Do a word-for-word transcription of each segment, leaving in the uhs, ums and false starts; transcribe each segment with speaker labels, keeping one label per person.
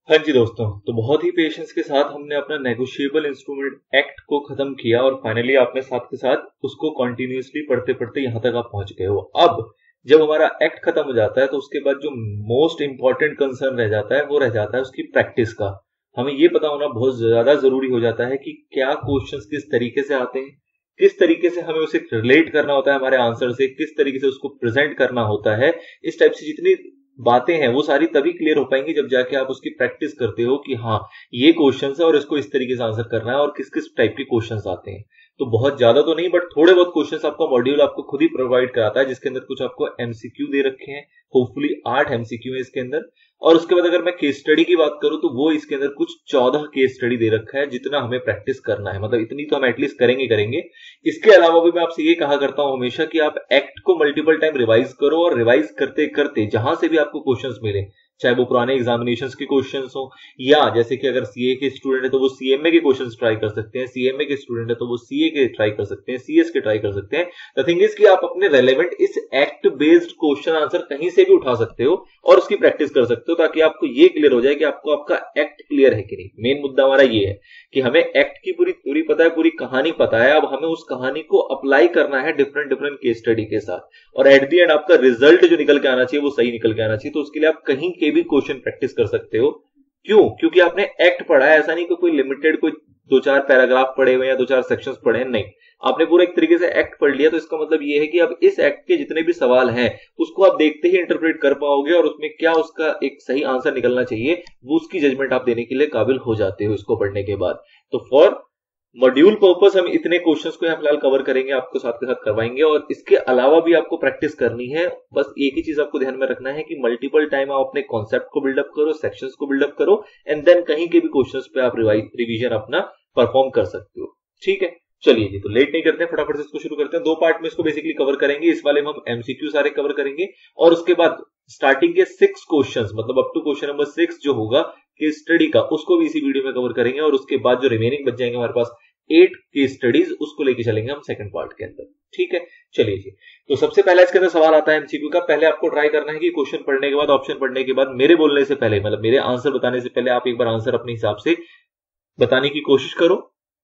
Speaker 1: हाँ जी दोस्तों, तो बहुत ही पेशेंस के साथ हमने अपना नेगोशिएबल इंस्ट्रूमेंट एक्ट को खत्म किया और फाइनली आपने साथ के साथ उसको कंटिन्यूअसली पढ़ते पढ़ते यहाँ तक आप पहुंच गए हो। अब जब हमारा एक्ट खत्म हो जाता है तो उसके बाद जो मोस्ट इंपॉर्टेंट कंसर्न रह जाता है वो रह जाता है उसकी प्रैक्टिस का। हमें ये पता होना बहुत ज्यादा जरूरी हो जाता है कि क्या क्वेश्चंस किस तरीके से आते हैं, किस तरीके से हमें उसे रिलेट करना होता है हमारे आंसर से, किस तरीके से उसको प्रेजेंट करना होता है। इस टाइप से जितनी बातें हैं वो सारी तभी क्लियर हो पाएंगी जब जाके आप उसकी प्रैक्टिस करते हो कि हाँ ये क्वेश्चन है और इसको इस तरीके से आंसर करना है और किस किस टाइप के क्वेश्चन आते हैं। तो बहुत ज्यादा तो नहीं बट थोड़े बहुत क्वेश्चन आपका मॉड्यूल आपको खुद ही प्रोवाइड कराता है, जिसके अंदर कुछ आपको एमसीक्यू दे रखे हैं। होपफुली आठ एमसीक्यू है इसके अंदर। और उसके बाद अगर मैं केस स्टडी की बात करूं तो वो इसके अंदर कुछ चौदह केस स्टडी दे रखा है, जितना हमें प्रैक्टिस करना है मतलब इतनी तो हम एटलीस्ट करेंगे करेंगे इसके अलावा भी मैं आपसे ये कहा करता हूं हमेशा कि आप एक्ट को मल्टीपल टाइम रिवाइज करो और रिवाइज करते करते जहां से भी आपको क्वेश्चंस मिले, चाहे वो पुराने एग्जामिनेशंस के क्वेश्चंस हो या जैसे कि अगर सीए के स्टूडेंट है तो वो सीएमए के क्वेश्चंस ट्राई कर सकते हैं, सीएमए के स्टूडेंट है तो वो सीए के ट्राई कर सकते हैं, सीएस के ट्राई कर सकते हैं। द थिंग इज कि आप अपने रेलेवेंट इस एक्ट बेस्ड क्वेश्चन आंसर कहीं से भी उठा सकते हो और उसकी प्रैक्टिस कर सकते हो ताकि आपको ये क्लियर हो जाए कि आपको आपका एक्ट क्लियर है कि नहीं। मेन मुद्दा हमारा ये है कि हमें एक्ट की पूरी पूरी पता है, पूरी कहानी पता है, अब हमें उस कहानी को अप्लाई करना है डिफरेंट डिफरेंट केस स्टडी के साथ और एट द एंड आपका रिजल्ट जो निकल के आना चाहिए वो सही निकल के आना चाहिए। तो उसके लिए आप कहीं के भी क्वेश्चन प्रैक्टिस कर सकते हो। क्यों? क्योंकि आपने एक्ट पढ़ा है, ऐसा नहीं कि कोई लिमिटेड कोई दो चार पैराग्राफ पढ़े हुए या दो चार सेक्शंस पढ़े हैं, नहीं, आपने पूरा एक तरीके से एक्ट पढ़ लिया। तो इसका मतलब ये है कि अब इस एक्ट के जितने भी सवाल हैं उसको आप देखते ही इंटरप्रेट कर पाओगे और उसमें क्या उसका एक सही आंसर निकलना चाहिए वो उसकी जजमेंट आप देने के लिए काबिल हो जाते हो इसको पढ़ने के बाद। तो फॉर मॉड्यूल पर्पस हम इतने क्वेश्चंस को यहाँ फिलहाल कवर करेंगे, आपको साथ के साथ करवाएंगे और इसके अलावा भी आपको प्रैक्टिस करनी है। बस एक ही चीज आपको ध्यान में रखना है कि मल्टीपल टाइम आप अपने कॉन्सेप्ट को बिल्डअप करो, सेक्शंस को बिल्डअप करो एंड देन कहीं के भी क्वेश्चंस पे आप रिवीजन अपना परफॉर्म कर सकते हो। ठीक है, चलिए जी, तो लेट नहीं करते हैं, फटाफट से इसको शुरू करते हैं। दो पार्ट में इसको बेसिकली कवर करेंगे। इस वाले में हम एमसीक्यू सारे कवर करेंगे और उसके बाद स्टार्टिंग के सिक्स क्वेश्चंस मतलब up to question number six जो होगा केस स्टडी का उसको भी इसी वीडियो में कवर करेंगे और उसके बाद जो रिमेनिंग बच जाएंगे हमारे पास एट केस स्टडीज उसको लेके चलेंगे हम सेकंड पार्ट के अंदर। ठीक है, चलिए जी, तो सबसे पहला इसके अंदर सवाल आता है एमसीक्यू का। पहले आपको ट्राई करना है कि क्वेश्चन पढ़ने के बाद, ऑप्शन पढ़ने के बाद, मेरे बोलने से पहले मतलब मेरे आंसर बताने से पहले आप एक बार आंसर अपने हिसाब से बताने की कोशिश करो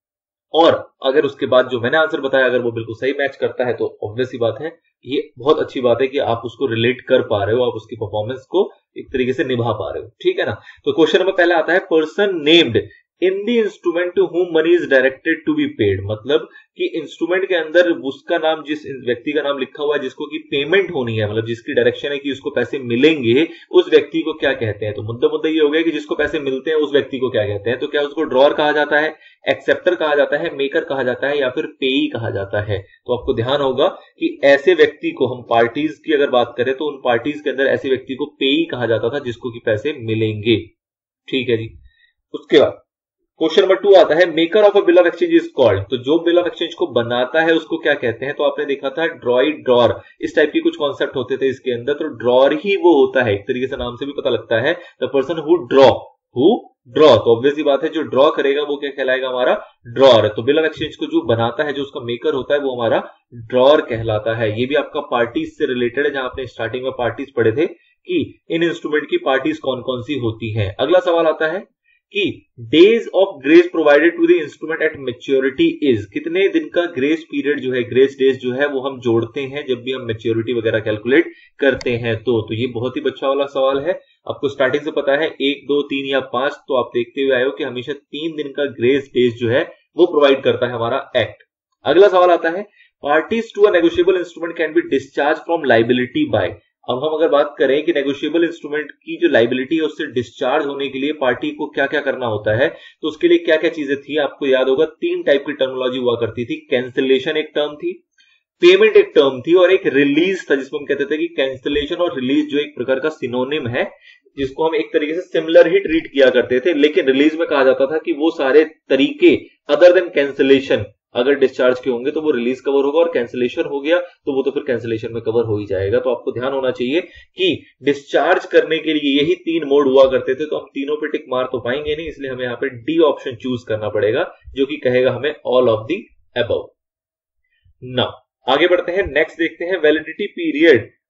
Speaker 1: और अगर उसके बाद जो मैंने आंसर बताया अगर वो बिल्कुल सही मैच करता है तो ऑब्वियस ही बात है, ये बहुत अच्छी बात है कि आप उसको रिलेट कर पा रहे हो, आप उसकी परफॉर्मेंस को एक तरीके से निभा पा रहे हो। ठीक है ना, तो क्वेश्चन नंबर पहला आता है person named in the instrument to whom money is directed to be paid. मतलब कि इंस्ट्रूमेंट के अंदर उसका नाम, जिस व्यक्ति का नाम लिखा हुआ है जिसको की पेमेंट होनी है, मतलब जिसकी डायरेक्शन है कि उसको पैसे मिलेंगे, उस व्यक्ति को क्या कहते हैं। तो मुद्दा मुद्दा ये हो गया कि जिसको पैसे मिलते हैं उस व्यक्ति को क्या कहते हैं। तो क्या उसको ड्रॉअर कहा जाता है, एक्सेप्टर कहा जाता है, मेकर कहा जाता है या फिर पेई कहा जाता है। तो आपको ध्यान होगा कि ऐसे व्यक्ति को हम पार्टीज की अगर बात करें तो उन पार्टीज के अंदर ऐसे व्यक्ति को पेई कहा जाता था जिसको कि पैसे मिलेंगे। ठीक है जी, उसके बाद क्वेश्चन नंबर टू आता है maker of a bill of exchange is called. तो जो बिल ऑफ एक्सचेंज को बनाता है उसको क्या कहते हैं। तो आपने देखा था ड्रॉई ड्रॉर, इस टाइप के कुछ कॉन्सेप्ट होते थे इसके अंदर। तो ड्रॉर ही वो होता है, एक तरीके से नाम से भी पता लगता है, the person who draw who draw. तो ऑब्वियस ही बात है जो ड्रॉ करेगा वो क्या कहलाएगा, हमारा ड्रॉर। तो बिल ऑफ एक्सचेंज को जो बनाता है, जो उसका मेकर होता है वो हमारा ड्रॉर कहलाता है। ये भी आपका पार्टीज से रिलेटेड है, जहां आपने स्टार्टिंग में पार्टीज पढ़े थे कि इन इंस्ट्रूमेंट की पार्टीज कौन कौन सी होती हैं। अगला सवाल आता है कि days of grace provided to the instrument at maturity is. कितने दिन का ग्रेस पीरियड जो है, ग्रेस डेज जो है वो हम जोड़ते हैं जब भी हम मेच्योरिटी वगैरह कैलकुलेट करते हैं। तो तो ये बहुत ही अच्छा वाला सवाल है। आपको स्टार्टिंग से पता है एक दो तीन या पांच, तो आप देखते हुए आए हो कि हमेशा तीन दिन का ग्रेस डेज जो है वो प्रोवाइड करता है हमारा एक्ट। अगला सवाल आता है parties to a negotiable instrument can be discharge from liability by. अब हम अगर बात करें कि नेगोशिएबल इंस्ट्रूमेंट की जो लाइबिलिटी है उससे डिस्चार्ज होने के लिए पार्टी को क्या क्या करना होता है, तो उसके लिए क्या क्या चीजें थी। आपको याद होगा तीन टाइप की टर्मिनोलॉजी हुआ करती थी। कैंसिलेशन एक टर्म थी, पेमेंट एक टर्म थी और एक रिलीज था, जिसको हम कहते थे कि कैंसिलेशन और रिलीज जो एक प्रकार का सिनोनिम है, जिसको हम एक तरीके से सिमिलर ही ट्रीट किया करते थे। लेकिन रिलीज में कहा जाता था कि वो सारे तरीके अदर देन कैंसिलेशन अगर डिस्चार्ज के होंगे तो वो रिलीज कवर होगा और कैंसिलेशन हो गया तो वो तो फिर कैंसिलेशन में कवर हो ही जाएगा। तो आपको ध्यान होना चाहिए कि डिस्चार्ज करने के लिए यही तीन मोड हुआ करते थे। तो हम तीनों पे टिक मार तो पाएंगे नहीं, इसलिए हमें यहाँ पे डी ऑप्शन चूज करना पड़ेगा जो कि कहेगा हमें all of the above. Now आगे बढ़ते हैं, नेक्स्ट देखते हैं validity period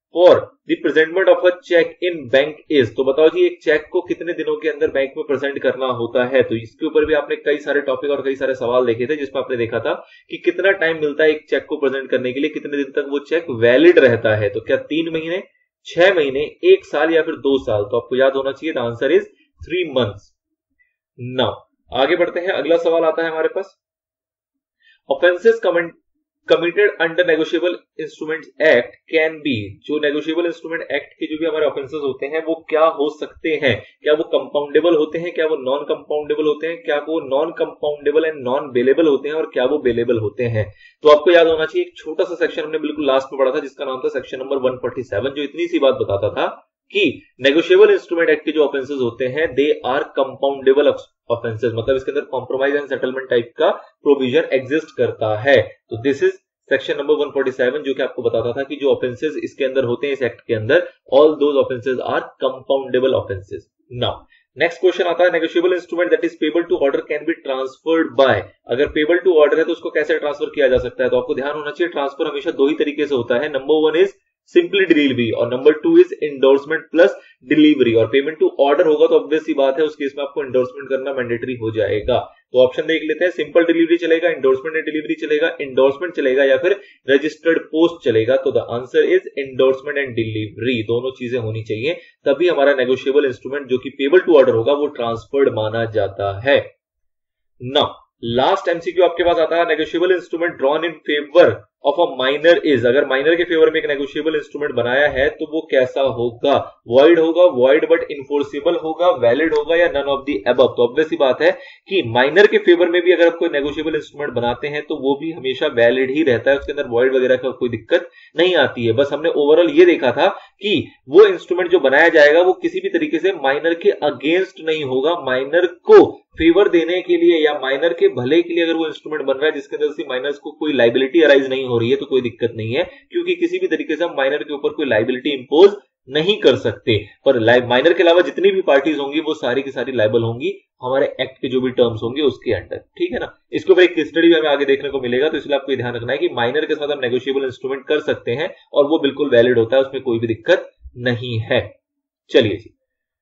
Speaker 1: for the presentment of a cheque in bank is, तो बताओ जी एक चेक को कितने दिनों के अंदर बैंक में प्रेजेंट करना होता है। तो इसके ऊपर भी आपने कई सारे टॉपिक और कई सारे सवाल देखे थे जिसमें आपने देखा था कि कितना टाइम मिलता है एक चेक को प्रेजेंट करने के लिए, कितने दिन तक वो चेक वैलिड रहता है। तो क्या तीन महीने, छह महीने, एक साल या फिर दो साल? तो आपको याद होना चाहिए the answer is three months. Now आगे बढ़ते हैं, अगला सवाल आता है हमारे पास, offences comment committed under negotiable instrument act can be, जो नेगोशिएबल इंस्ट्रूमेंट एक्ट के जो भी हमारे ऑफेंसेस होते हैं वो क्या हो सकते हैं? क्या वो कंपाउंडेबल होते हैं, क्या वो नॉन कंपाउंडेबल होते हैं, क्या वो non compoundable and non bailable होते हैं, और क्या वो बेलेबल होते हैं? तो आपको याद होना चाहिए एक छोटा सा सेक्शन हमने बिल्कुल लास्ट में पढ़ा था जिसका नाम था section number one forty seven, जो इतनी सी बात बताता था कि नेगोशिएबल इंस्ट्रूमेंट एक्ट के जो ऑफेंसेस होते हैं दे आर कंपाउंडेबल ऑफेंसेस, मतलब इसके अंदर कॉम्प्रोमाइज एंड सेटलमेंट टाइप का प्रोविजन एग्जिस्ट करता है। तो this is section number one forty seven, जो कि आपको बताता था कि जो ऑफेंसेस इसके अंदर होते हैं इस एक्ट के अंदर, all those offences are compoundable offences. Now next question आता है, negotiable instrument that is payable to order can be transferred by, अगर पेबल टू ऑर्डर है तो उसको कैसे ट्रांसफर किया जा सकता है? तो आपको ध्यान होना चाहिए ट्रांसफर हमेशा दो ही तरीके से होता है, number one is simply delivery और number two is endorsement plus delivery. और पेमेंट टू ऑर्डर होगा तो ऑब्वियस सी बात है उस केस में आपको इंडोर्समेंट करना मैंडेटरी हो जाएगा। तो ऑप्शन देख लेते हैं, सिंपल डिलीवरी चलेगा, इंडोर्समेंट एंड डिलीवरी चलेगा, इंडोर्समेंट चलेगा या फिर रजिस्टर्ड पोस्ट चलेगा। तो the answer is endorsement and delivery, दोनों चीजें होनी चाहिए तभी हमारा नेगोशिएबल इंस्ट्रूमेंट जो कि पेबल टू ऑर्डर होगा वो ट्रांसफर्ड माना जाता है। नाउ लास्ट एमसीक्यू आपके पास आता है, negotiable instrument drawn in favour of a minor is, अगर माइनर के फेवर में एक नेगोशिएबल इंस्ट्रूमेंट बनाया है तो वो कैसा होगा? वॉइड होगा, वॉइड बट इन्फोर्सिबल होगा, वैलिड होगा या नन ऑफ द अबव? तो ऑब्वियस सी बात है कि माइनर के फेवर में भी अगर आप कोई नेगोशिएबल इंस्ट्रूमेंट बनाते हैं तो वो भी हमेशा वैलिड ही रहता है, उसके अंदर वॉइड वगैरह का कोई दिक्कत नहीं आती है। बस हमने ओवरऑल ये देखा था कि वो इंस्ट्रूमेंट जो बनाया जाएगा वो किसी भी तरीके से माइनर के अगेंस्ट नहीं होगा, माइनर को फेवर देने के लिए या माइनर के भले के लिए अगर वो इंस्ट्रूमेंट बन रहा है जिसके अंदर से माइनर्स को कोई लाइबिलिटी अराइज नहीं हो रही है तो कोई दिक्कत नहीं है, क्योंकि किसी भी तरीके से हम माइनर के ऊपर कोई लाइबिलिटी इंपोज नहीं कर सकते। पर माइनर के अलावा जितनी भी पार्टीज होंगी वो सारी की सारी लाइबल होंगी हमारे एक्ट के जो भी टर्म्स होंगे उसके अंडर, ठीक है ना। इसके ऊपर एक केस स्टडी भी हमें आगे देखने को मिलेगा, तो इसलिए आपको ध्यान रखना है कि माइनर के साथ हम नेगोशिएबल इंस्ट्रूमेंट कर सकते हैं और वो बिल्कुल वैलिड होता है, उसमें कोई भी दिक्कत नहीं है। चलिए जी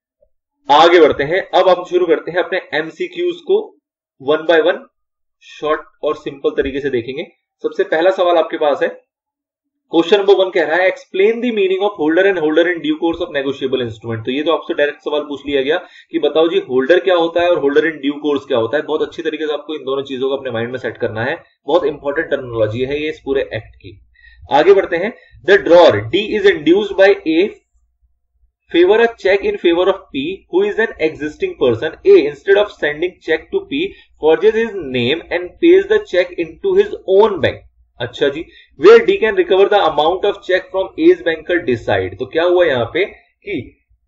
Speaker 1: आगे बढ़ते हैं, अब हम शुरू करते हैं अपने एमसीक्यूज को वन बाय वन शॉर्ट और सिंपल तरीके से देखेंगे। सबसे पहला सवाल आपके पास है, क्वेश्चन नंबर वन कह रहा है explain the meaning of holder and holder in due course of negotiable instrument. तो ये तो आपसे डायरेक्ट सवाल पूछ लिया गया कि बताओ जी होल्डर क्या होता है और होल्डर इन ड्यू कोर्स क्या होता है। बहुत अच्छी तरीके से आपको इन दोनों चीजों को अपने माइंड में सेट करना है, बहुत इंपॉर्टेंट टर्मिनोलॉजी है ये इस पूरे एक्ट की। आगे बढ़ते हैं, the drawer D is induced by a favor a check in favor of P, who is an existing person. A, instead of sending check to P, forges his name and pays the check into his own bank. अच्छा जी, where D can recover the amount of check from A's banker decide. तो क्या हुआ यहां पे कि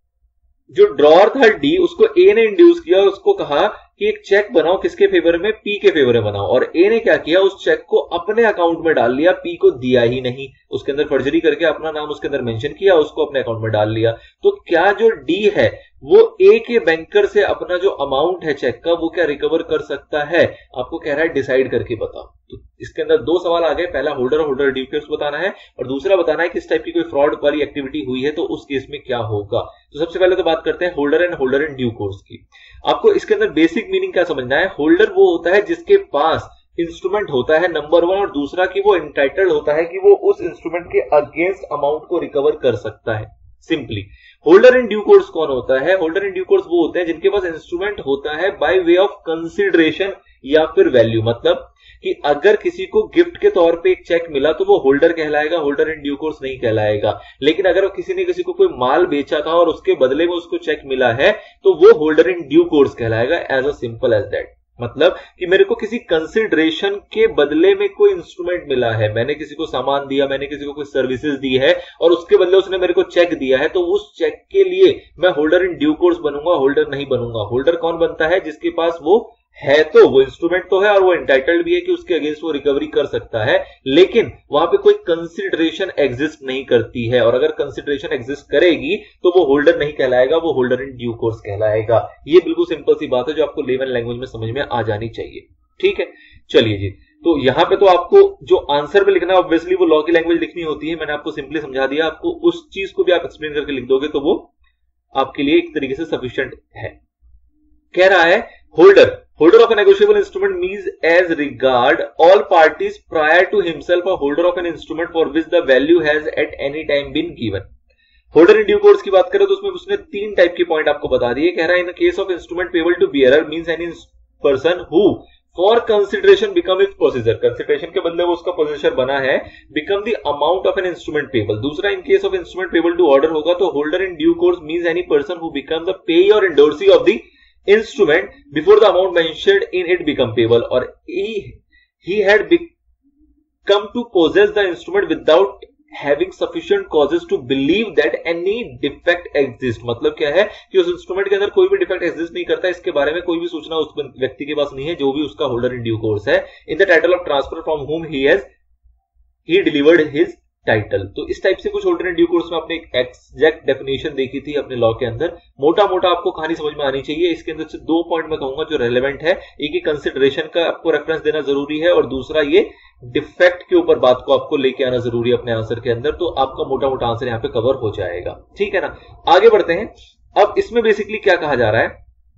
Speaker 1: जो drawer था D उसको ए ने इंड्यूस किया और उसको कहा कि एक चेक बनाओ किसके फेवर में, पी के फेवर में बनाओ, और ए ने क्या किया उस चेक को अपने अकाउंट में डाल लिया, पी को दिया ही नहीं, उसके अंदर फर्जरी करके अपना नाम उसके अंदर मेंशन किया, उसको अपने अकाउंट में डाल लिया। तो क्या जो डी है वो ए के बैंकर से अपना जो अमाउंट है चेक का वो क्या रिकवर कर सकता है? आपको कह रहा है डिसाइड करके बताओ। तो इसके अंदर दो सवाल आ गए, पहला होल्डर और होल्डर ड्यू केस बताना है और दूसरा बताना है कि इस टाइप की कोई फ्रॉड वाली एक्टिविटी हुई है तो उस केस में क्या होगा। तो सबसे पहले तो बात करते हैं holder and holder in due course की। आपको इसके अंदर बेसिक मीनिंग क्या समझना है, होल्डर वो होता है जिसके पास इंस्ट्रूमेंट होता है नंबर वन, और दूसरा कि वो इंटाइटल्ड होता है कि वो उस इंस्ट्रूमेंट के अगेंस्ट अमाउंट को रिकवर कर सकता है। Simply holder in due course कौन होता है? होल्डर इन ड्यू कोर्स वो होते हैं जिनके पास इंस्ट्रूमेंट होता है बाय वे ऑफ कंसिडरेशन या फिर वैल्यू, मतलब कि अगर किसी को गिफ्ट के तौर पे एक चेक मिला तो वो होल्डर कहलाएगा, होल्डर इन ड्यू कोर्स नहीं कहलाएगा। लेकिन अगर किसी ने किसी को कोई माल बेचा था और उसके बदले में उसको चेक मिला है तो वो होल्डर इन ड्यू कोर्स कहलाएगा, as a simple as that. मतलब कि मेरे को किसी कंसिडरेशन के बदले में कोई इंस्ट्रूमेंट मिला है, मैंने किसी को सामान दिया, मैंने किसी को कोई सर्विसेज दी है और उसके बदले उसने मेरे को चेक दिया है, तो उस चेक के लिए मैं होल्डर इन ड्यू कोर्स बनूंगा, होल्डर नहीं बनूंगा। होल्डर कौन बनता है? जिसके पास वो है, तो वो इंस्ट्रूमेंट तो है और वो एंटाइटल्ड भी है कि उसके अगेंस्ट वो रिकवरी कर सकता है, लेकिन वहां पे कोई कंसिडरेशन एग्जिस्ट नहीं करती है, और अगर कंसिडरेशन एग्जिस्ट करेगी तो वो होल्डर नहीं कहलाएगा, वो होल्डर इन ड्यू कोर्स कहलाएगा। ये बिल्कुल सिंपल सी बात है जो आपको लेमन लैंग्वेज में समझ में आ जानी चाहिए, ठीक है। चलिए जी तो यहां पे तो आपको जो आंसर पे लिखना है ऑब्वियसली वो लॉ की लैंग्वेज लिखनी होती है, मैंने आपको सिंपली समझा दिया, आपको उस चीज को भी आप एक्सप्लेन करके लिख दोगे तो वो आपके लिए एक तरीके से सफिशिएंट है। कह रहा है holder holder of a negotiable instrument means as regard all parties prior to himself a holder of an instrument for which the value has at any time been given. Holder in due course की बात करें तो उसमें उसने तीन type के point आपको बता दिए। कह रहा है in case of instrument payable to bearer means any person who for consideration become its possessor, consideration के बदले वो उसका पोसेसर बना है, become the amount of an instrument payable. दूसरा in case of instrument payable to order होगा तो holder in due course means any person who become the payee और endorsee of the instrument before the amount mentioned in it become payable, और ही had become to possess the instrument without having sufficient causes to believe that any defect exists। मतलब क्या है कि उस instrument के अंदर कोई भी डिफेक्ट एग्जिस्ट नहीं करता, इसके बारे में कोई भी सूचना उस व्यक्ति के पास नहीं है जो भी उसका होल्डर इन ड्यू कोर्स है, in the title of transfer from whom he has he delivered his title. तो इस टाइप से कुछ होल्डर इन ड्यू कोर्स में आपने एक एग्जैक्ट डेफिनेशन देखी थी अपने लॉ के अंदर। मोटा मोटा आपको कहानी समझ में आनी चाहिए। इसके अंदर से दो पॉइंट मैं कहूंगा जो रेलेवेंट है, एक ही कंसिडरेशन का आपको रेफरेंस देना जरूरी है और दूसरा ये डिफेक्ट के ऊपर बात को आपको लेके आना जरूरी है अपने आंसर के अंदर, तो आपका मोटा मोटा आंसर यहां पे कवर हो जाएगा। ठीक है ना, आगे बढ़ते हैं। अब इसमें बेसिकली क्या कहा जा रहा है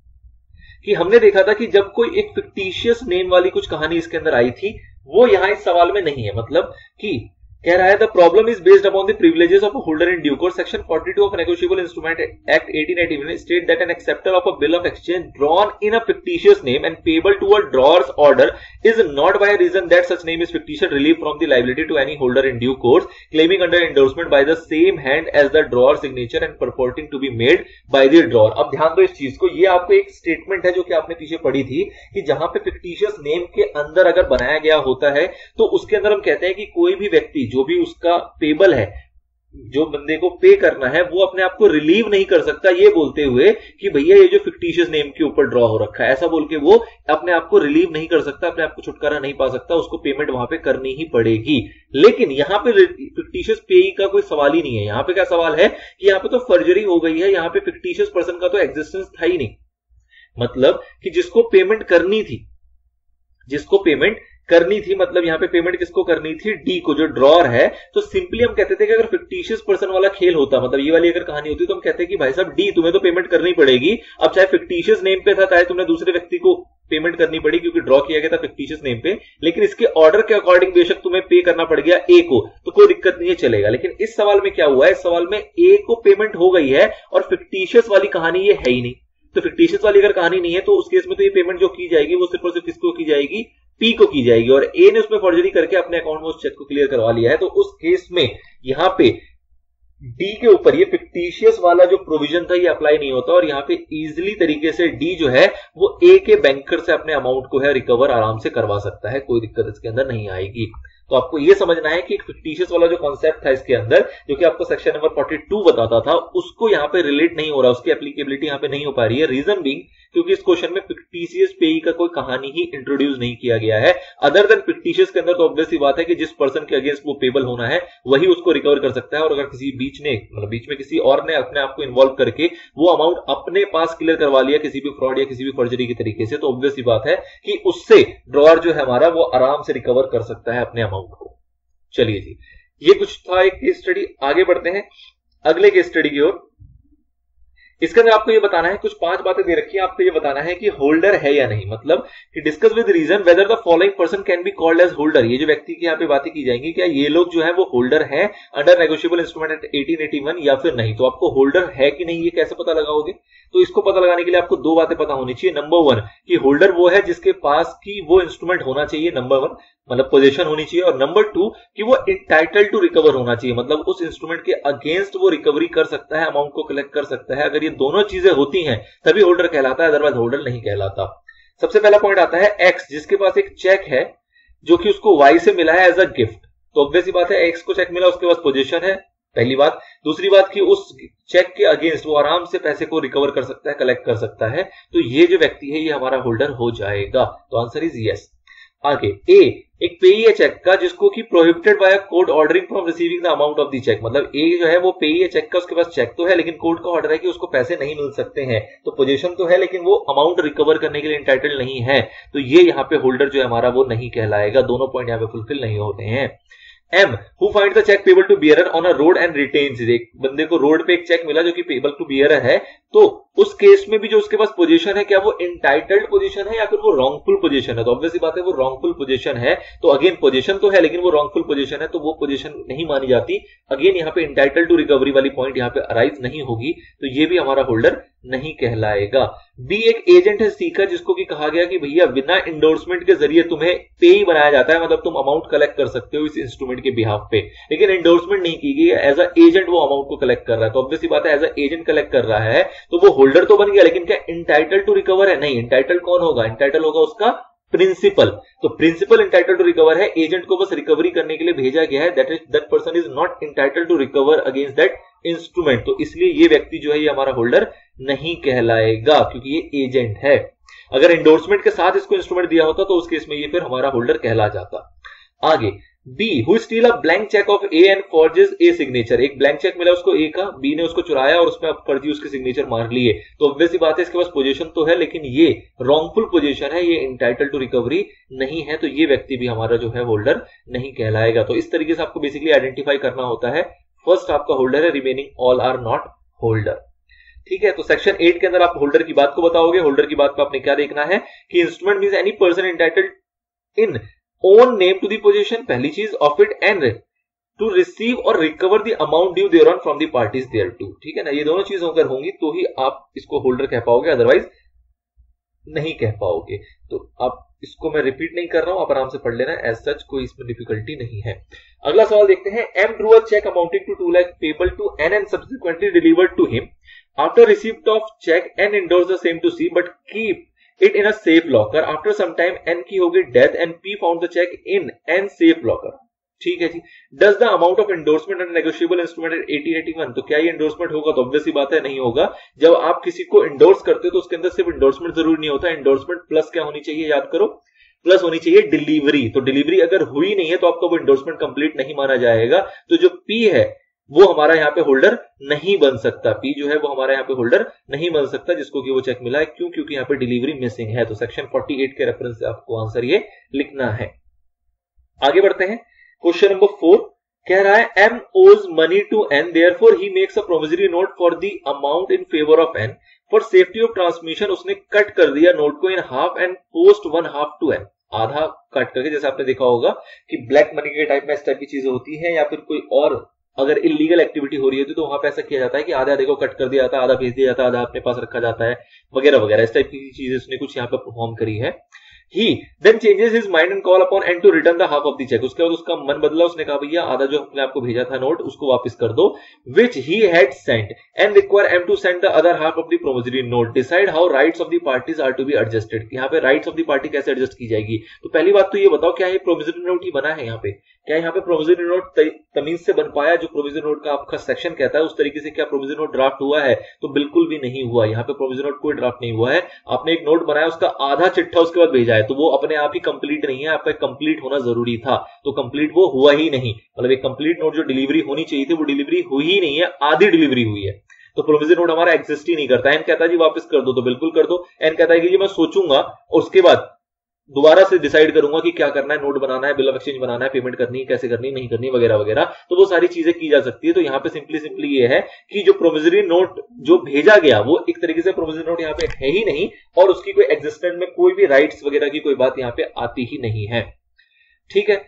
Speaker 1: कि हमने देखा था कि जब कोई एक फिक्टिशियस नेम वाली कुछ कहानी इसके अंदर आई थी, वो यहां इस सवाल में नहीं है। मतलब कि कह रहा है the problem is based upon the privileges of a holder in due course. Section forty two of negotiable instrument act eighteen eighty one state that an acceptor of a bill of exchange drawn in a fictitious name and payable to a drawer's order is not by reason that such name is fictitious relieve from the liability to any holder in due course claiming under endorsement by the same hand as the drawer signature and purporting to be made by the drawer. अब ध्यान दो इस चीज को, ये आपको एक statement है जो कि आपने पीछे पढ़ी थी कि जहां पे फिक्टिशियस नेम के अंदर अगर बनाया गया होता है तो उसके अंदर हम कहते हैं कि कोई भी व्यक्ति जो भी उसका पेबल है, जो बंदे को पे करना है, वो अपने आप को रिलीव नहीं कर सकता ये बोलते हुए कि भैया ये जो फिक्टिशियस नेम के ऊपर ड्रॉ हो रखा है, ऐसा बोल के वो अपने आप को रिलीव नहीं कर सकता, अपने आप को छुटकारा नहीं पा सकता, उसको पेमेंट वहां पे करनी ही पड़ेगी। लेकिन यहां पे फिक्टिशियस पेई का कोई सवाल ही नहीं है। यहां पे क्या सवाल है कि यहां पे तो फर्जरी हो गई है, यहां पे फिक्टिशियस पर्सन का तो एग्जिस्टेंस था ही नहीं। मतलब कि जिसको पेमेंट करनी थी, जिसको पेमेंट करनी थी, मतलब यहां पे पेमेंट किसको करनी थी, डी को, जो ड्रॉअर है। तो सिंपली हम कहते थे कि अगर फिक्टिशियस पर्सन वाला खेल होता, मतलब ये वाली अगर कहानी होती तो हम कहते हैं कि भाई साहब डी तुम्हें तो पेमेंट करनी पड़ेगी। अब चाहे फिक्टिशियस नेम पे था, चाहे तुमने दूसरे व्यक्ति को पेमेंट करनी पड़ी क्योंकि ड्रॉ किया गया था फिक्टिशियस नेम पे, लेकिन इसके ऑर्डर के अकॉर्डिंग बेशक तुम्हें पे करना पड़ गया ए को, तो कोई दिक्कत नहीं है, चलेगा। लेकिन इस सवाल में क्या हुआ है, इस सवाल में ए को पेमेंट हो गई है और फिक्टिशियस वाली कहानी ये है ही नहीं। तो फिक्टिशियस वाली अगर कहानी नहीं है तो उस केस में तो ये पेमेंट जो की जाएगी वो सिर्फ और सिर्फ किसको की जाएगी, पी को की जाएगी, और ए ने उसमें फर्जरी करके अपने अकाउंट में उस चेक को क्लियर करवा लिया है। तो उस केस में यहां पे डी के ऊपर ये फिक्टिशियस वाला जो प्रोविजन था ये अप्लाई नहीं होता और यहां पे इजीली तरीके से डी जो है वो ए के बैंकर से अपने अमाउंट को है रिकवर आराम से करवा सकता है, कोई दिक्कत इसके अंदर नहीं आएगी। तो आपको ये समझना है कि फिक्टिशियस वाला जो कॉन्सेप्ट था इसके अंदर, जो कि आपको सेक्शन नंबर फोर्टी टू बताता था, उसको यहां पे रिलेट नहीं हो रहा, उसकी एप्लीकेबिलिटी यहां पे नहीं हो पा रही है। रीजन बीइंग क्योंकि इस क्वेश्चन में फिक्टिशियस पेई का कोई कहानी ही इंट्रोड्यूस नहीं किया गया है। अदर देन फिक्टिशियस के अंदर तो ऑब्वियस सी बात है कि जिस पर्सन के अगेंस्ट वो पेबल होना है वही उसको रिकवर कर सकता है, और अगर किसी बीच ने मतलब बीच में किसी और ने अपने आप को इन्वॉल्व करके वो अमाउंट अपने पास क्लियर करवा लिया किसी भी फ्रॉड या किसी भी फर्जरी के तरीके से, तो ऑब्वियस सी बात है कि उससे ड्रॉअर जो है हमारा वो आराम से रिकवर कर सकता है अपने अमाउंट को। चलिए जी, ये कुछ था एक केस स्टडी। आगे बढ़ते हैं अगले केस स्टडी की ओर। इसके अंदर आपको ये बताना है, कुछ पांच बातें दे रखी है, आपको ये बताना है कि होल्डर है या नहीं। मतलब कि discuss with reason whether the following person can be called as holder. ये जो व्यक्ति की यहाँ पे बातें की जाएंगी, क्या ये लोग जो है वो होल्डर है under negotiable instrument eighteen eighty one या फिर नहीं। तो आपको होल्डर है कि नहीं ये कैसे पता लगाओगे, तो इसको पता लगाने के लिए आपको दो बातें पता होनी चाहिए। नंबर वन कि होल्डर वो है जिसके पास की वो इंस्ट्रूमेंट होना चाहिए, नंबर वन मतलब पोजीशन होनी चाहिए, और नंबर टू कि वो इंटाइटल टू रिकवर होना चाहिए, मतलब उस इंस्ट्रूमेंट के अगेंस्ट वो रिकवरी कर सकता है, अमाउंट को कलेक्ट कर सकता है। अगर ये दोनों चीजें होती हैं तभी होल्डर कहलाता है, अदरवाइज होल्डर नहीं कहलाता। सबसे पहला पॉइंट आता है एक्स, जिसके पास एक चेक है जो कि उसको वाई से मिला है एज अ गिफ्ट। तो ऑब्वियस सी बात है एक्स को चेक मिला, उसके पास पोजीशन है, पहली बात। दूसरी बात कि उस चेक के अगेंस्ट वो आराम से पैसे को रिकवर कर सकता है, कलेक्ट कर सकता है। तो ये जो व्यक्ति है ये हमारा होल्डर हो जाएगा। तो आंसर इज यस। आगे ए, एक पेई है चेक का जिसको कि prohibited by court ordering from receiving the amount of the cheque, मतलब ए जो है वो पेई है चेक का, उसके पास चेक तो है लेकिन कोर्ट का ऑर्डर है कि उसको पैसे नहीं मिल सकते हैं, तो पोजीशन तो है लेकिन वो अमाउंट रिकवर करने के लिए इंटाइटल नहीं है, तो ये यहाँ पे होल्डर जो है हमारा वो नहीं कहलाएगा, दोनों पॉइंट यहाँ पे फुलफिल नहीं होते हैं। M, who finds the check payable to bearer on a road and retains, एक बंदे को रोड पे एक चेक मिला जो कि पेबल टू बियरर है, तो उस केस में भी जो उसके पास पोजीशन है क्या वो इंटाइटल्ड पोजीशन है या फिर वो रॉन्गफुल पोजीशन है, तो ऑब्वियसली बात है वो रॉन्गफुल पोजीशन है, तो अगेन पोजीशन तो है लेकिन वो रॉन्गफुल पोजीशन है तो वो पोजीशन नहीं मानी जाती, अगेन यहाँ पे इंटाइटल्ड टू रिकवरी वाली पॉइंट यहाँ पे अराइज नहीं होगी, तो ये भी हमारा होल्डर नहीं कहलाएगा। बी, एक एजेंट है सीकर जिसको कि कहा गया कि भैया बिना इंडोर्समेंट के जरिए तुम्हें पेई बनाया जाता है, मतलब तुम अमाउंट कलेक्ट कर सकते हो इस इंस्ट्रूमेंट के बिहाफ पे, लेकिन इंडोर्समेंट नहीं की गई, एज अ एजेंट वो अमाउंट को कलेक्ट कर रहा है, तो ऑब्वियसली बात है एज अ एजेंट कलेक्ट कर रहा है तो वो होल्डर तो बन गया, लेकिन क्या इंटाइटल टू रिकवर है? नहीं, इंटाइटल कौन होगा? इंटाइटल होगा उसका प्रिंसिपल, तो प्रिंसिपल इंटाइटल टू रिकवर है, एजेंट को बस रिकवरी करने के लिए भेजा गया है, that is that person is not entitle to recover against that instrument, तो इसलिए ये व्यक्ति जो है ये हमारा होल्डर नहीं कहलाएगा क्योंकि ये एजेंट है। अगर इंडोर्समेंट के साथ इसको इंस्ट्रूमेंट दिया होता तो उस केस में ये फिर हमारा होल्डर कहला जाता। आगे B, who steal a blank cheque of A and forges a signature, एक ब्लैंक चेक मिला उसको ए का, बी ने उसको चुराया और उसमें फर्जी उसके सिग्नेचर मार लिए, तो ऑब्वियसली बात है इसके पास पोजीशन तो है लेकिन ये रॉन्गफुल पोजीशन है, ये इंटाइटल टू रिकवरी नहीं है, तो ये व्यक्ति भी हमारा जो है होल्डर नहीं कहलाएगा। तो इस तरीके से आपको बेसिकली आइडेंटिफाई करना होता है, फर्स्ट आपका होल्डर है, remaining all are not holder. ठीक है, तो सेक्शन एट के अंदर आप होल्डर की बात को बताओगे, होल्डर की बात पे आपने क्या देखना है कि instrument means any person entitled in own name to the position, पहली चीज, of it and to receive और recover the amount due thereon from the parties thereto, ठीक है ना, ये दोनों चीजें अगर होंगी तो ही आप इसको होल्डर कह पाओगे, अदरवाइज नहीं कह पाओगे। तो आप इसको मैं रिपीट नहीं कर रहा हूं, आप आराम से पढ़ लेना, एज सच कोई इसमें डिफिकल्टी नहीं है। अगला सवाल देखते हैं, M drew a cheque amounting to two lakh payable to N and subsequently delivered to him after receipt of cheque N endorse the same to C but keep it in a safe locker, after some time N की हो गई death and P found the cheque in an safe locker, ठीक है जी। Does the amount of endorsement and negotiable instrument act eighteen eighty one, तो क्या ये endorsement होगा? तो ऑब्वियसली बात है नहीं होगा। जब आप किसी को एंडोर्स करते हो तो उसके अंदर सिर्फ एंडोर्समेंट जरूरी नहीं होता, एंडोर्समेंट प्लस क्या होनी चाहिए, याद करो, प्लस होनी चाहिए डिलीवरी, तो डिलीवरी अगर हुई नहीं है तो आपका वो एंडोर्समेंट कंप्लीट नहीं माना जाएगा, तो जो पी है वो हमारा यहाँ पे होल्डर नहीं बन सकता, पी जो है वो हमारा यहाँ पे होल्डर नहीं बन सकता जिसको कि वो चेक मिला है, क्यों? क्योंकि यहाँ पे डिलीवरी मिसिंग है, तो सेक्शन अड़तालीस के रेफरेंस से आपको आंसर ये लिखना है। आगे बढ़ते हैं, क्वेश्चन नंबर फोर कह रहा है M owes money to N, therefore he makes a promissory note for the amount in favour of N, for safety of transmission उसने कट कर दिया नोट को in half and post one half to N, आधा cut करके, जैसे आपने देखा होगा कि ब्लैक मनी के टाइप में इस टाइप की चीजें होती है, या फिर कोई और अगर इलीगल एक्टिविटी हो रही होती तो वहां पे ऐसा किया जाता है कि आधा आधे को कट कर दिया जाता है, आधा भेज दिया जाता है, आधा अपने पास रखा जाता है, वगैरह वगैरह, इस टाइप की चीजें उसने कुछ यहाँ पे परफॉर्म करी है। He then changes his mind and call upon N to return the half of the check, उसके बाद उसका मन बदला, उसने कहा भैया आधा जो हमने आपको भेजा था नोट उसको वापस कर दो, which he had sent and require M to send the other half of the promissory note, decide how rights of the parties are to be adjusted, यहाँ पे rights of the party कैसे adjust की जाएगी? तो पहली बात तो ये बताओ क्या ये promissory note ही बना है यहाँ पे? क्या यहाँ पे प्रोविजरी नोट तमीज से बन पाया जो प्रोविजरी नोट का आपका सेक्शन कहता है उस तरीके से क्या प्रोविजरी नोट ड्राफ्ट हुआ है? तो बिल्कुल भी नहीं हुआ, यहाँ पे प्रोविजरी नोट कोई ड्राफ्ट नहीं हुआ है, आपने एक नोट बनाया उसका आधा चिट्ठा उसके बाद भेजा है, तो वो अपने आप ही कंप्लीट नहीं है, आपका कंप्लीट होना जरूरी था, तो कंप्लीट वो हुआ ही नहीं, मतलब एक कंप्लीट नोट जो डिलीवरी होनी चाहिए थी वो डिलीवरी हुई ही नहीं है, आधी डिलीवरी हुई है, तो प्रोविजरी नोट हमारा एग्जिस्ट ही नहीं करता। एन कहता है जी वापस कर दो, तो बिल्कुल कर दो, एन कहता है कि जी मैं सोचूंगा और उसके बाद दोबारा से डिसाइड करूंगा कि क्या करना है, नोट बनाना है, बिल ऑफ एक्सचेंज बनाना है, पेमेंट करनी है, कैसे करनी नहीं करनी वगैरह वगैरह, तो वो सारी चीजें की जा सकती है। तो यहाँ पे सिंपली सिंपली ये है कि जो प्रोविजरी नोट जो भेजा गया वो एक तरीके से प्रोविजरी नोट यहाँ पे है ही नहीं और उसकी कोई एग्जिस्टेंस में कोई भी राइट्स वगैरह की कोई बात यहाँ पे आती ही नहीं है। ठीक है,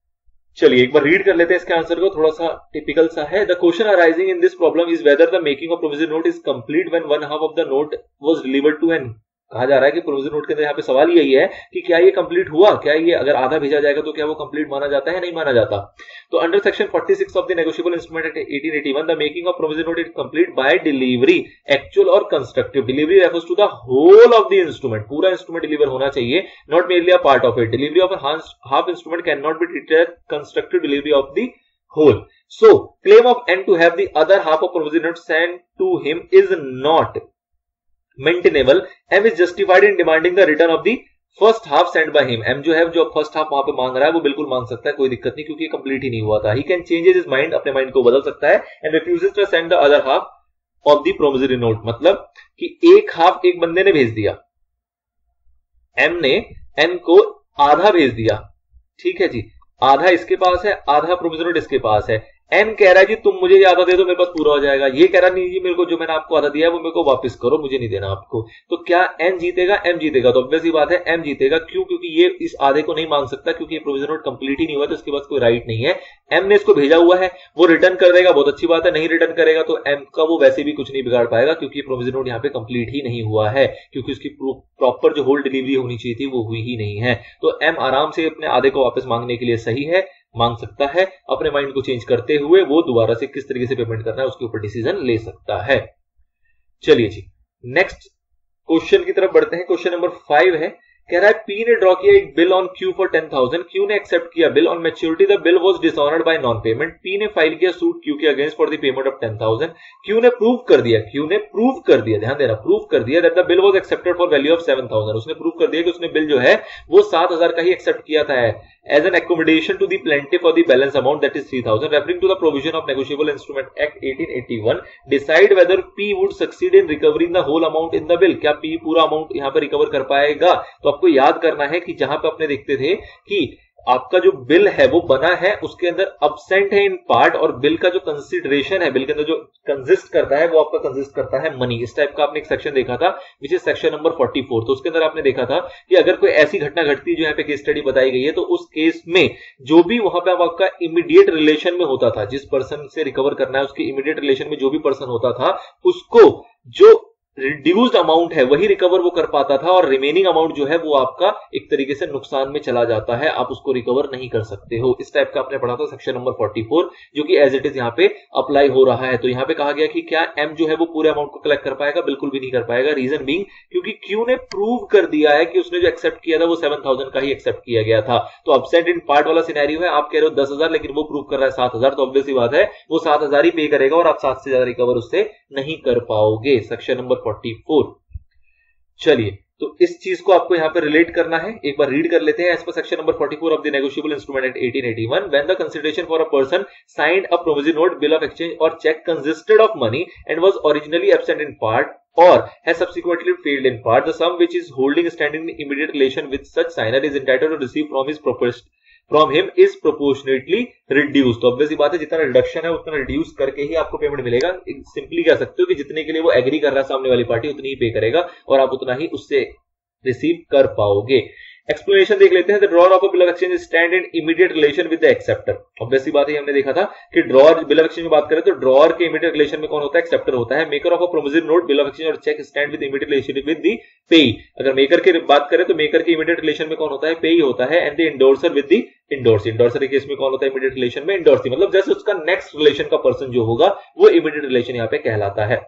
Speaker 1: चलिए एक बार रीड कर लेते हैं इसके आंसर को, थोड़ा सा टिपिकल सा है। The question arising in this problem is whether the making of promissory note is complete when one half of the note was delivered to N. कहा जा रहा है कि प्रोविजरी नोट के अंदर यहाँ पे सवाल यही है कि क्या ये कंप्लीट हुआ, क्या ये अगर आधा भेजा जाएगा तो क्या वो कंप्लीट माना जाता है, नहीं माना जाता। तो अंडर सेक्शन छियालीस of the negotiable instrument act eighteen eighty one the making of promissory note is complete by delivery, actual और constructive. Delivery refers to the whole of the instrument, पूरा इंस्ट्रूमेंट डिलीवर होना चाहिए, not merely a part of it. Delivery of half instrument can not be treated constructive delivery of the whole. So, claim of N to have the other half of provisional note sent to him is not maintainable and is justified in demanding the return of the first half send by him, M जो है जो first half वहां पे मांग रहा है वो बिल्कुल मांग सकता है, कोई दिक्कत नहीं, क्योंकि कंप्लीट ही नहीं हुआ था। He can changes his mind, अपने माइंड को बदल सकता है, and refuses to send the other half of the promissory note, मतलब कि एक हाफ एक बंदे ने भेज दिया, एम ने एन को आधा भेज दिया, ठीक है जी, आधा इसके पास है, आधा प्रोमिसरी नोट इसके पास है। एन कह रहा है जी तुम मुझे ये आधा दे दो, मेरे पास पूरा हो जाएगा। ये कह रहा नहीं जी मेरे को जो मैंने आपको आधा दिया है वो मेरे को वापस करो, मुझे नहीं देना आपको। तो क्या एन जीतेगा? एम जीतेगा। तो ऑब्वियस ही बात है एम जीतेगा। क्यों? क्योंकि ये इस आधे को नहीं मांग सकता, क्योंकि ये प्रोविजन नोट कंप्लीट ही नहीं हुआ, तो इसके पास कोई राइट नहीं है। एम ने इसको भेजा हुआ है, वो रिटर्न कर देगा, बहुत अच्छी बात है। नहीं रिटर्न करेगा तो एम का वो वैसे भी कुछ नहीं बिगाड़ पाएगा, क्योंकि प्रोविजन नोट यहाँ पे कंप्लीट ही नहीं हुआ है, क्योंकि उसकी प्रॉपर जो होल डिलीवरी होनी चाहिए थी वो हुई ही नहीं है। तो एम आराम से अपने आधे को वापस मांगने के लिए सही है, मांग सकता है। अपने माइंड को चेंज करते हुए वो दोबारा से किस तरीके से पेमेंट करना है उसके ऊपर डिसीजन ले सकता है। चलिए जी, नेक्स्ट क्वेश्चन की तरफ बढ़ते हैं। क्वेश्चन नंबर फाइव है, कह रहा है पी ने ड्रॉ किया एक bill on Q for ten thousand, Q ने एक्सेप्ट किया bill on maturity, the bill was dishonoured by non payment. P ने फाइल किया सूट क्यू के against for the payment of ten thousand, Q ने prove कर दिया, Q ने prove कर दिया, ध्यान देना, प्रूव कर दिया that the bill was accepted for value of seven thousand. उसने प्रूव कर दिया कि उसने बिल जो है वो सात हजार का ही एक्सेप्ट किया था as an accommodation to the plaintiff for the balance amount, that is three thousand, referring to the provision of Negotiable Instrument Act eighteen eighty-one, decide whether P would succeed in recovering the whole amount in the bill। क्या P पूरा amount यहां पर recover कर पाएगा? तो आपको याद करना है कि जहां पर अपने देखते थे कि आपका जो बिल है वो बना है, उसके अंदर अब्सेंट है इन पार्ट, और बिल का जो कंसिडरेशन है, बिल के अंदर जो कंसिस्ट करता है वो आपका कंसिस्ट करता है मनी। इस टाइप का आपने एक सेक्शन देखा था which is section number forty four. तो उसके अंदर आपने देखा था कि अगर कोई ऐसी घटना घटती है जो यहाँ पे केस स्टडी बताई गई है, तो उस केस में जो भी वहां पे आपका इमीडिएट रिलेशन में होता था, जिस पर्सन से रिकवर करना है उसके इमीडिएट रिलेशन में जो भी पर्सन होता था, उसको जो रिड्यूस्ड अमाउंट है वही रिकवर वो कर पाता था, और रिमेनिंग अमाउंट जो है वो आपका एक तरीके से नुकसान में चला जाता है, आप उसको रिकवर नहीं कर सकते हो। इस टाइप का आपने पढ़ा था सेक्शन नंबर फोर्टी फोर, जो कि एज इट इज यहाँ पे अप्लाई हो रहा है। तो यहाँ पे कहा गया कि क्या एम जो है वो पूरे अमाउंट को कलेक्ट कर पाएगा? बिल्कुल भी नहीं कर पाएगा। रीजन बीइंग क्योंकि क्यू ने प्रूव कर दिया है कि उसने जो एक्सेप्ट किया था वो सेवन थाउजेंड का ही एक्सेप्ट किया गया था। तो अब्सेंट इन पार्ट वाला सिनेरियो है, आप कह रहे हो दस हजार, लेकिन वो प्रूव कर रहा है सात हजार, तो ऑब्वियस सी बात है वो सात हजार ही पे करेगा और आप सात से ज्यादा रिकवर उससे नहीं कर पाओगे। Section number forty four. चलिए, तो इस चीज को आपको यहां पे रिलेट करना है, एक बार रीड कर लेते हैं। As per section number forty four of the negotiable instrument act eighteen eighty one, when the consideration for a person signed a provision note, bill of exchange और cheque consisted of money and was originally absent in part or has subsequently failed in part, the sum which is holding standing in immediate relation with such signer is entitled to receive from his proposed from him is proportionately reduced। तो obvious बात है जितना reduction है उतना reduce करके ही आपको payment मिलेगा। Simply कह सकते हो कि जितने के लिए वो एग्री कर रहा है सामने वाली पार्टी, उतनी ही पे करेगा और आप उतना ही उससे रिसीव कर पाओगे। एक्सप्लेनेशन देख लेते हैं। The drawer of a bill of exchange stand in immediate relation with the acceptor. Obvious बात है, हमने देखा था कि ड्रॉअर बिल ऑफ एक्सचेंज में बात करें तो ड्रॉअर के इमीडिएट रिलेशन में कौन होता है? एक्सेप्टर होता है। Maker of a provision note, bill of exchange और cheque stand with immediate relation with the payee. अगर मेकर की बात करें तो मेकर के इमीडिएट रिलेशन में कौन होता है? पेई होता है। And the endorser with the endorsee. Endorser के केस में कौन होता है इमीडिएट रिलेशन में? इंडोर्सी। मतलब जैसे उसका नेक्स्ट रिलेशन का पर्सन जो होगा वो इमीडिएट रिलेशन यहाँ पे कहलाता है।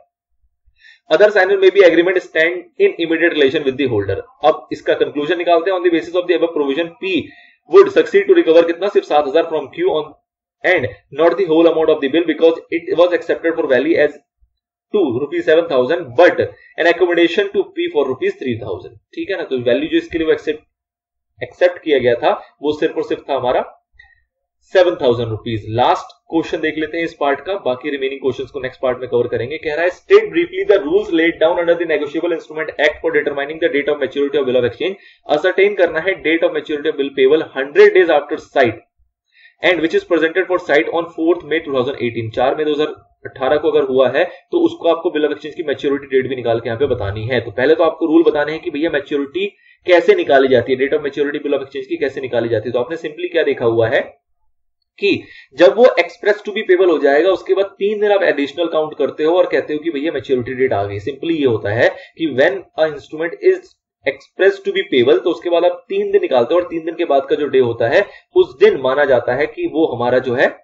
Speaker 1: Other signer may be agreement stand in immediate relation with the holder। अब इसका कंक्लूजन निकालते हैं। On the basis of the above provision, P would succeed to recover कितना? सिर्फ सात हजार from Q on and not the whole amount of the bill because it was accepted for value as to rupees seven thousand but an accommodation to P for rupees three thousand। ठीक है ना? तो value जो इसके लिए वो accept accept किया गया था वो सिर्फ और सिर्फ था हमारा seven thousand rupees. Last question देख लेते हैं इस पार्ट का, बाकी रिमेनिंग क्वेश्चंस को नेक्स्ट पार्ट में कवर करेंगे। कह रहा है state briefly the rules laid down under the negotiable instrument act for determining the date of maturity of bill of exchange. Ascertain करना है date of maturity of bill payable hundred days after sight and which is presented for sight on fourth May to thousand eighteen. चार मई दो हजार अठारह को अगर हुआ है तो उसको आपको बिल ऑफ एक्सचेंज की मैच्योरिटी डेट भी निकाल के यहाँ पे बतानी है। तो पहले तो आपको रूल बताने हैं कि भैया मैच्योरिटी कैसे निकाली जाती है, date of maturity bill of exchange की कैसे निकाली जाती है। तो आपने सिंपली क्या देखा हुआ है कि जब वो एक्सप्रेस टू बी पेबल हो जाएगा उसके बाद तीन दिन आप एडिशनल काउंट करते हो और कहते हो कि भैया मैच्योरिटी डेट आ गई। सिंपली ये होता है कि when a instrument is express to be payable तो उसके बाद आप तीन दिन निकालते हो और तीन दिन के बाद का जो डे होता है उस दिन माना जाता है कि वो हमारा जो है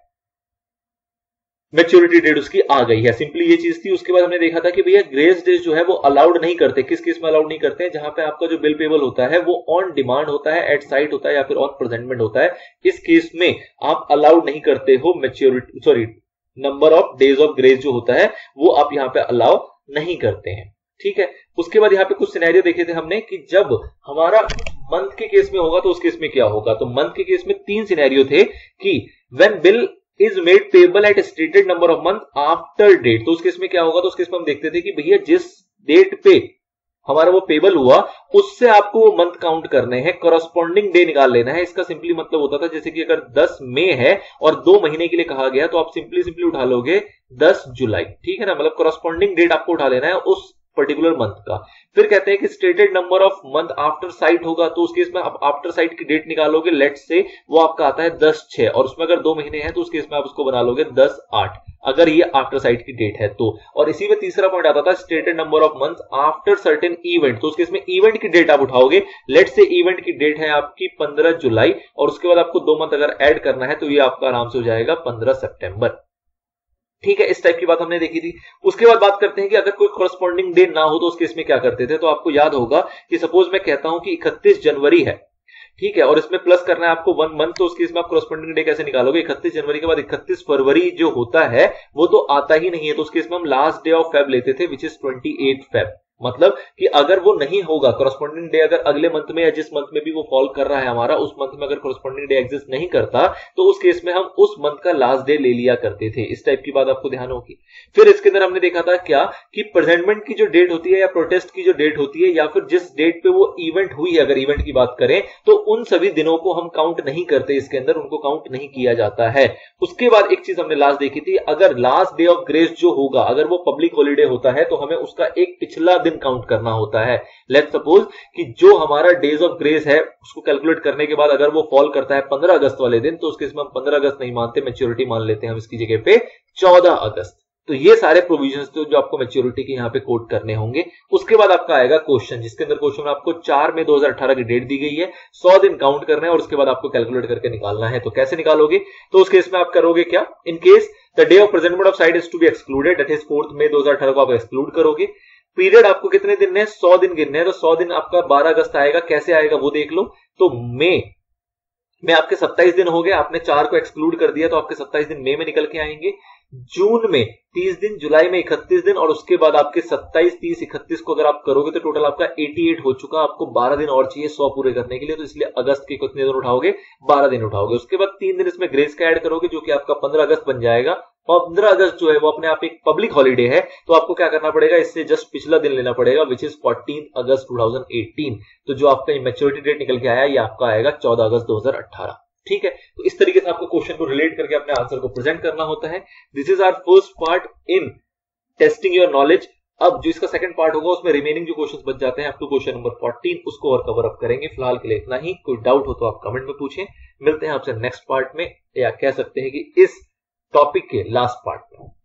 Speaker 1: मैच्योरिटी डेट उसकी आ गई है। सिंपली ये चीज थी। उसके बाद हमने देखा था कि भैया ग्रेस डेज जो है वो अलाउड नहीं करते। किस केस में अलाउड नहीं करते हैं? जहां पे आपका जो बिल पेबल होता है वो ऑन डिमांड होता है, एट साइट होता है या फिर ऑन प्रेजेंटमेंट होता है। इस केस में आप अलाउड नहीं करते हो maturity sorry number of days of grace जो होता है वो आप यहाँ पे अलाउ नहीं करते हैं। ठीक है। उसके बाद यहाँ पे कुछ सिनेरियो देखे थे हमने कि जब हमारा मंथ के केस में होगा तो उस केस में क्या होगा, तो मंथ के केस में तीन सिनेरियो थे कि when bill is made payable at stated number of month after date, तो उस केस में क्या होगा, तो उस केस में हम देखते थे कि भैया जिस डेट पे हमारा वो पेबल हुआ उससे आपको वो मंथ काउंट करने हैं, करस्पॉन्डिंग डे निकाल लेना है। इसका सिंपली मतलब होता था जैसे कि अगर दस मई है और दो महीने के लिए कहा गया तो आप सिंपली सिंपली उठा लोगे दस जुलाई, ठीक है ना, मतलब करस्पॉन्डिंग डेट आपको उठा लेना है उस पर्टिकुलर मंथ का। फिर कहते हैं कि stated number of month after sight होगा, तो उस केस में आप आफ्टर साइट की डेट निकालोगे, लेट्स से वो आपका आता है दस छह, और उसमें अगर दो महीने हैं तो उस केस में आप उसको बना लोगे दस आठ, अगर ये आफ्टर साइट की डेट है तो। और इसी में तीसरा पॉइंट आता था stated number of month after certain event, तो उस केस में इवेंट की डेट आप उठाओगे, लेट्स से इवेंट की डेट है आपकी पंद्रह जुलाई और उसके बाद आपको दो मंथ अगर ऐड करना है तो ये आपका आराम से हो जाएगा पंद्रह सितंबर, ठीक है। इस टाइप की बात हमने देखी थी। उसके बाद बात करते हैं कि अगर कोई कॉरस्पॉन्डिंग डे ना हो तो उस केस में क्या करते थे, तो आपको याद होगा कि सपोज मैं कहता हूं कि इकतीस जनवरी है, ठीक है, और इसमें प्लस करना है आपको वन मंथ, तो उस केस में आप कॉरस्पॉन्डिंग डे कैसे निकालोगे, इकतीस जनवरी के बाद इकतीस फरवरी जो होता है वो तो आता ही नहीं है, तो उस केस में हम लास्ट डे ऑफ फेब लेते थे विच इज अट्ठाईस फेब, मतलब कि अगर वो नहीं होगा कॉरस्पॉन्डिंग डे, अगर अगले मंथ में या जिस मंथ में भी वो फॉल कर रहा है हमारा उस मंथ में अगर कॉरस्पॉन्डिंग डे एग्जिस्ट नहीं करता तो उस केस में हम उस मंथ का लास्ट डे ले लिया करते थे। इस टाइप की बात आपको ध्यान होगी। फिर इसके अंदर हमने देखा था क्या कि प्रेजेंटमेंट की जो डेट होती है या प्रोटेस्ट की जो डेट होती है या फिर जिस डेट पे वो इवेंट हुई है, अगर इवेंट की बात करें तो उन सभी दिनों को हम काउंट नहीं करते, इसके अंदर उनको काउंट नहीं किया जाता है। उसके बाद एक चीज हमने लास्ट देखी थी, अगर लास्ट डे ऑफ ग्रेस जो होगा अगर वो पब्लिक हॉलीडे होता है तो हमें उसका एक पिछला दिन काउंट करना होता है। लेट्स सपोज कि जो हमारा डेज ऑफ ग्रेस है उसको कैलकुलेट करने के बाद अगर वो फॉल करता है पंद्रह अगस्त वाले दिन तो उसके इसमें हम पंद्रह अगस्त नहीं मानते, मैच्योरिटी मान लेते हैं हम इसकी जगह पे चौदह अगस्त। तो ये सारे प्रोविजंस तो जो आपको मैच्योरिटी के यहां पे कोट करने होंगे। उसके बाद आपका आएगा क्वेश्चन, जिसके अंदर क्वेश्चन में आपको चार मई दो हज़ार अठारह की डेट दी गई है, सौ दिन काउंट करना है और उसके बाद आपको कैलकुलेट करके निकालना है। तो कैसे निकालोगे, तो उस केस में आप करोगे क्या, in case the day of presentment of sight is to be excluded, that is fourth May दो हज़ार अठारह को आप एक्सक्लूड करोगे। पीरियड आपको कितने दिन है, सौ दिन गिनने हैं, तो सौ दिन आपका बारह अगस्त आएगा। कैसे आएगा वो देख लो, तो मई में आपके सत्ताईस दिन हो गए, आपने चार को एक्सक्लूड कर दिया तो आपके सत्ताईस दिन मई में निकल के आएंगे, जून में तीस दिन, जुलाई में इकतीस दिन और उसके बाद आपके सत्ताईस तीस इकतीस को अगर आप करोगे तो टोटल आपका अठासी हो चुका। आपको बारह दिन और चाहिए सौ पूरे करने के लिए, तो इसलिए अगस्त के कितने दिन उठाओगे, बारह दिन उठाओगे। उसके बाद तीन दिन इसमें ग्रेस का ऐड करोगे जो कि आपका पंद्रह अगस्त बन जाएगा। पंद्रह अगस्त जो है वो अपने आप एक पब्लिक हॉलीडे है, तो आपको क्या करना पड़ेगा, इससे जस्ट पिछला दिन लेना पड़ेगा विच इज चौदह अगस्त दो हज़ार अठारह। तो जो आपका मैच्योरिटी डेट निकल के आया ये आपका आएगा चौदह अगस्त दो हज़ार अठारह, ठीक है। तो इस तरीके से आपको क्वेश्चन को रिलेट करके अपने आंसर को प्रेजेंट करना होता है। This is our first part in testing your knowledge. अब जो इसका सेकंड पार्ट होगा उसमें रिमेनिंग जो क्वेश्चंस बच जाते हैं अप टू क्वेश्चन नंबर चौदह उसको और कवर अप करेंगे। फिलहाल के लिए इतना ही, कोई डाउट हो तो आप कमेंट में पूछें। मिलते हैं आपसे नेक्स्ट पार्ट में, या कह सकते हैं कि इस टॉपिक के लास्ट पार्ट में।